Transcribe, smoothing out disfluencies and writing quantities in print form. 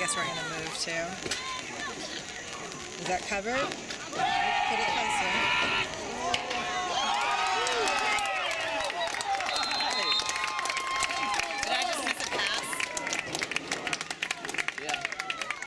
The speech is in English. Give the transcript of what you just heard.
guess we're going to move to. Is that covered? Put it closer.